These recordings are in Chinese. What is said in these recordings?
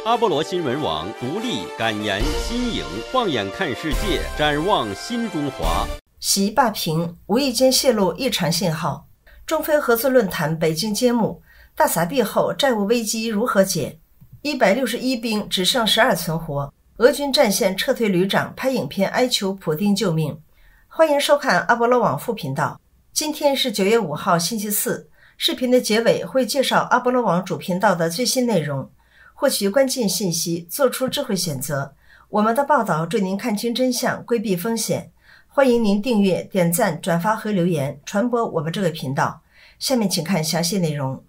阿波罗新闻网独立、敢言、新颖，放眼看世界，展望新中华。 习霸屏无意间泄露异常信号，中非合作论坛北京揭幕，大撒币后债务危机如何解？161兵只剩12存活，俄军战线撤退旅长拍影片哀求普丁救命。欢迎收看阿波罗网副频道。今天是9月5号星期四，视频的结尾会介绍阿波罗网主频道的最新内容，获取关键信息，做出智慧选择。我们的报道助您看清真相，规避风险。欢迎您订阅、点赞、转发和留言，传播我们这个频道。下面请看详细内容。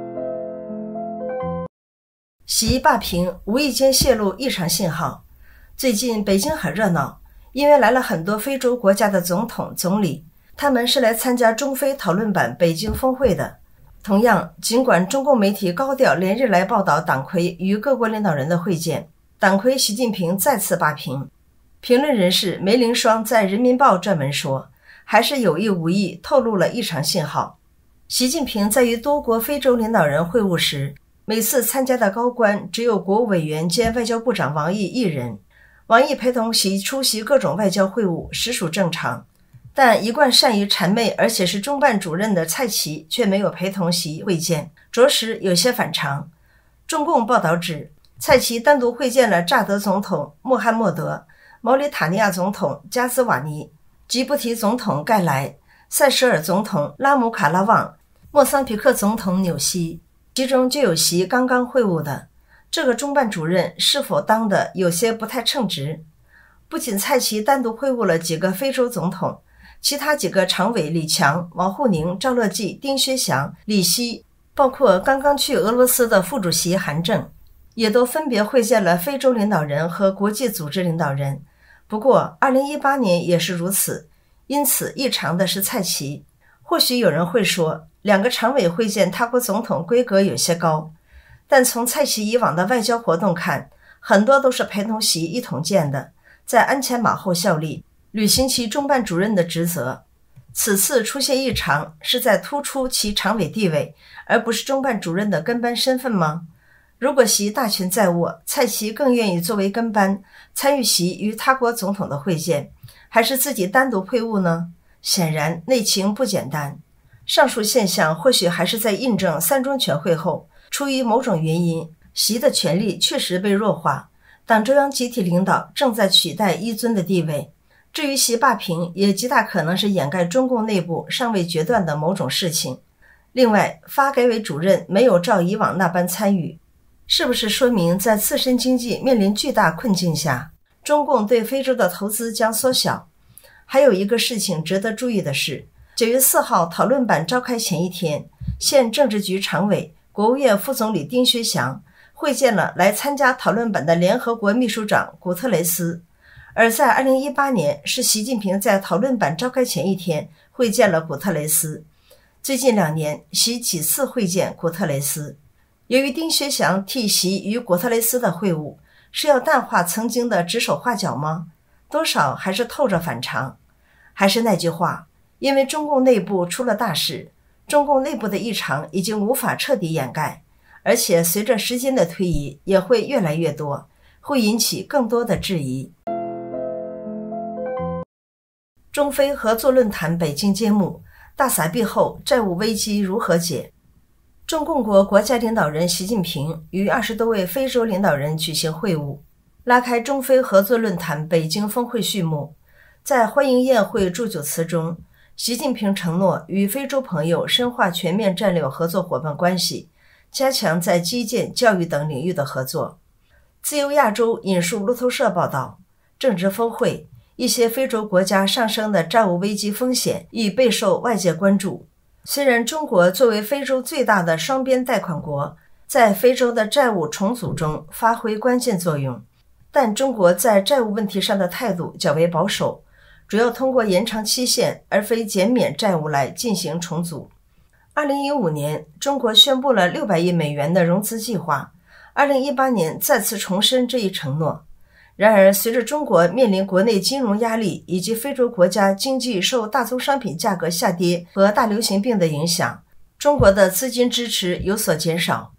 习霸屏无意间泄露异常信号。最近北京很热闹，因为来了很多非洲国家的总统、总理，他们是来参加中非讨论版北京峰会的。同样，尽管中共媒体高调连日来报道党魁与各国领导人的会见，党魁习近平再次霸屏。评论人士梅凌霜在人民报撰文说，还是有意无意透露了异常信号。习近平在与多国非洲领导人会晤时，每次参加的高官只有国务委员兼外交部长王毅一人。王毅陪同习出席各种外交会晤实属正常，但一贯善于谄媚而且是中办主任的蔡奇却没有陪同习会见，着实有些反常。中共报道指，蔡奇单独会见了乍得总统穆罕默德、毛里塔尼亚总统加兹瓦尼、吉布提总统盖莱、塞舌尔总统拉姆卡拉旺、莫桑比克总统纽西，其中就有习刚刚会晤的。这个中办主任是否当的有些不太称职？不仅蔡奇单独会晤了几个非洲总统，其他几个常委李强、王沪宁、赵乐际、丁薛祥、李希，包括刚刚去俄罗斯的副主席韩正，也都分别会见了非洲领导人和国际组织领导人。不过2018年也是如此，因此异常的是蔡奇。或许有人会说，两个常委会见他国总统规格有些高，但从蔡奇以往的外交活动看，很多都是陪同习一同见的，在鞍前马后效力，履行其中办主任的职责。此次出现异常，是在突出其常委地位，而不是中办主任的跟班身份吗？如果习大权在握，蔡奇更愿意作为跟班参与习与他国总统的会见，还是自己单独会晤呢？显然内情不简单。上述现象或许还是在印证三中全会后，出于某种原因，习的权力确实被弱化，党中央集体领导正在取代一尊的地位。至于习霸屏，也极大可能是掩盖中共内部尚未决断的某种事情。另外，发改委主任没有照以往那般参与，是不是说明在自身经济面临巨大困境下，中共对非洲的投资将缩小？还有一个事情值得注意的是，9月4号讨论版召开前一天，现政治局常委、国务院副总理丁薛祥会见了来参加讨论版的联合国秘书长古特雷斯。而在2018年，是习近平在讨论版召开前一天会见了古特雷斯。最近2年，习几次会见古特雷斯。由于丁薛祥替习与古特雷斯的会晤，是要淡化曾经的指手画脚吗？多少还是透着反常。还是那句话，因为中共内部出了大事，中共内部的异常已经无法彻底掩盖，而且随着时间的推移也会越来越多，会引起更多的质疑。中非合作论坛北京揭幕，大撒币后债务危机如何解？中共国家领导人习近平与20多位非洲领导人举行会晤，拉开中非合作论坛北京峰会序幕。在欢迎宴会祝酒词中，习近平承诺与非洲朋友深化全面战略合作伙伴关系，加强在基建、教育等领域的合作。自由亚洲引述路透社报道，正值峰会，一些非洲国家上升的债务危机风险亦备受外界关注。虽然中国作为非洲最大的双边贷款国，在非洲的债务重组中发挥关键作用，但中国在债务问题上的态度较为保守，主要通过延长期限而非减免债务来进行重组。2015年，中国宣布了600亿美元的融资计划，2018年再次重申这一承诺。然而，随着中国面临国内金融压力以及非洲国家经济受大宗商品价格下跌和大流行病的影响，中国的资金支持有所减少。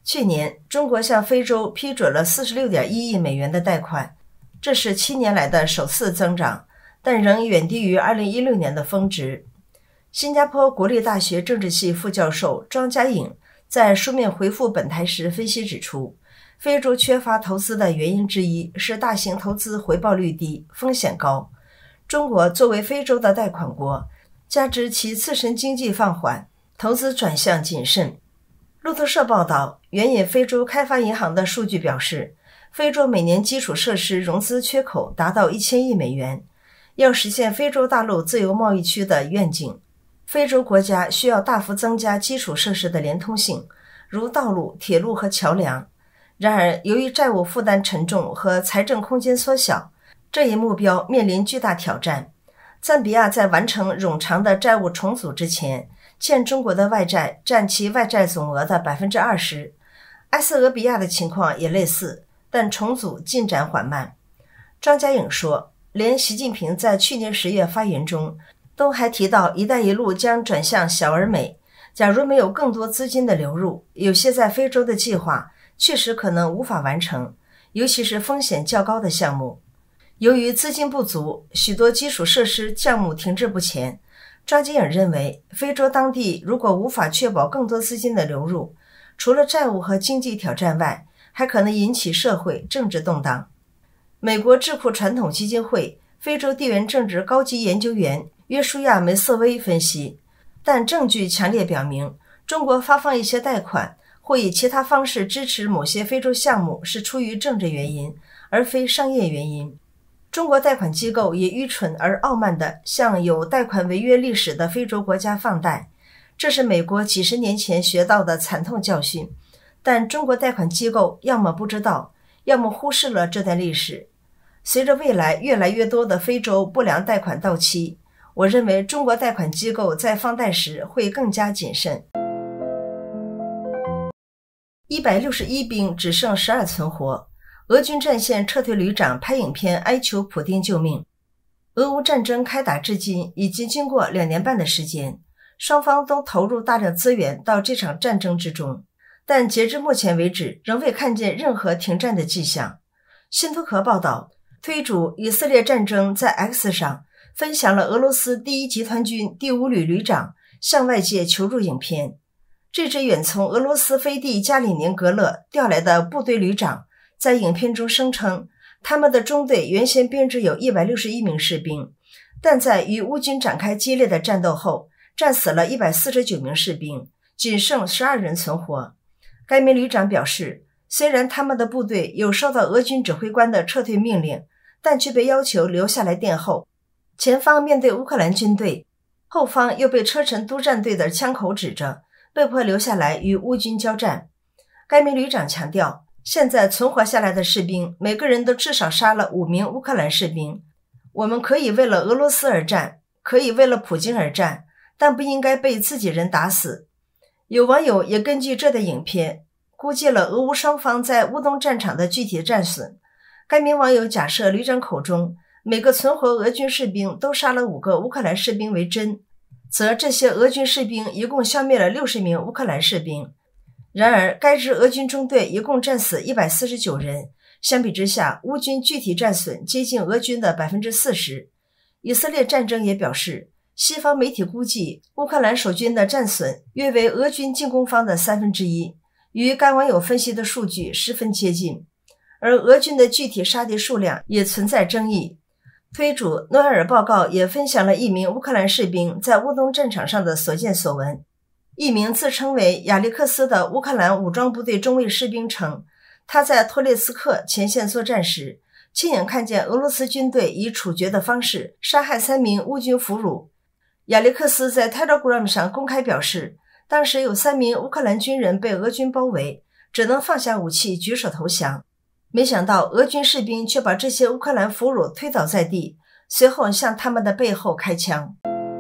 去年，中国向非洲批准了46.1亿美元的贷款，这是7年来的首次增长，但仍远低于2016年的峰值。新加坡国立大学政治系副教授庄家颖在书面回复本台时分析指出，非洲缺乏投资的原因之一是大型投资回报率低，风险高。中国作为非洲的贷款国，加之其自身经济放缓，投资转向谨慎。路透社报道，援引非洲开发银行的数据表示，非洲每年基础设施融资缺口达到1000亿美元。要实现非洲大陆自由贸易区的愿景，非洲国家需要大幅增加基础设施的连通性，如道路、铁路和桥梁。然而，由于债务负担沉重和财政空间缩小，这一目标面临巨大挑战。赞比亚在完成冗长的债务重组之前，欠中国的外债占其外债总额的 20%。埃塞俄比亚的情况也类似，但重组进展缓慢。庄家颖说，连习近平在去年10月发言中都还提到一带一路将转向小而美，假如没有更多资金的流入，有些在非洲的计划确实可能无法完成，尤其是风险较高的项目。由于资金不足，许多基础设施项目停滞不前。庄家颖认为，非洲当地如果无法确保更多资金的流入，除了债务和经济挑战外，还可能引起社会政治动荡。美国智库传统基金会非洲地缘政治高级研究员约书亚·梅瑟威分析，但证据强烈表明，中国发放一些贷款或以其他方式支持某些非洲项目是出于政治原因，而非商业原因。中国贷款机构也愚蠢而傲慢地向有贷款违约历史的非洲国家放贷，这是美国几十年前学到的惨痛教训，但中国贷款机构要么不知道，要么忽视了这段历史。随着未来越来越多的非洲不良贷款到期，我认为中国贷款机构在放贷时会更加谨慎。161兵只剩12存活，俄军战线撤退旅长拍影片哀求普丁救命。俄乌战争开打至今已经经过2年半的时间，双方都投入大量资源到这场战争之中，但截至目前为止仍未看见任何停战的迹象。新图克报道，推主以色列战争在 X 上分享了俄罗斯第一集团军第5旅旅长向外界求助影片。这支远从俄罗斯飞地加里宁格勒调来的部队旅长在影片中声称，他们的中队原先编制有161名士兵，但在与乌军展开激烈的战斗后，战死了149名士兵，仅剩12人存活。该名旅长表示，虽然他们的部队有收到俄军指挥官的撤退命令，但却被要求留下来殿后。前方面对乌克兰军队，后方又被车臣督战队的枪口指着，被迫留下来与乌军交战。该名旅长强调，现在存活下来的士兵每个人都至少杀了5名乌克兰士兵。我们可以为了俄罗斯而战，可以为了普京而战，但不应该被自己人打死。有网友也根据这段影片估计了俄乌双方在乌东战场的具体战损。该名网友假设旅长口中每个存活俄军士兵都杀了5个乌克兰士兵为真，则这些俄军士兵一共消灭了60名乌克兰士兵。然而，该支俄军中队一共战死149人，相比之下，乌军具体战损接近俄军的 40%。以色列战争也表示，西方媒体估计乌克兰守军的战损约为俄军进攻方的1/3，与该网友分析的数据十分接近。而俄军的具体杀敌数量也存在争议。推主诺埃尔报告也分享了一名乌克兰士兵在乌东战场上的所见所闻。一名自称为亚历克斯的乌克兰武装部队中尉士兵称，他在托列斯克前线作战时，亲眼看见俄罗斯军队以处决的方式杀害3名乌军俘虏。亚历克斯在 Telegram 上公开表示，当时有3名乌克兰军人被俄军包围，只能放下武器举手投降。没想到俄军士兵却把这些乌克兰俘虏推倒在地，随后向他们的背后开枪。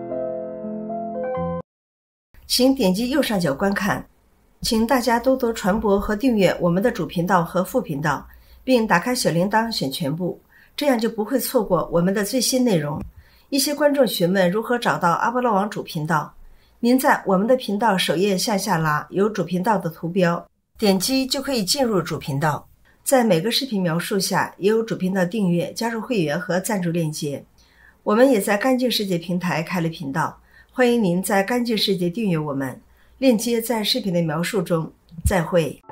请点击右上角观看，请大家多多传播和订阅我们的主频道和副频道，并打开小铃铛选全部，这样就不会错过我们的最新内容。一些观众询问如何找到阿波罗网主频道，您在我们的频道首页向下拉有主频道的图标， 点击就可以进入主频道。在每个视频描述下也有主频道订阅、加入会员和赞助链接。我们也在干净世界平台开了频道，欢迎您在干净世界订阅我们，链接在视频的描述中。再会。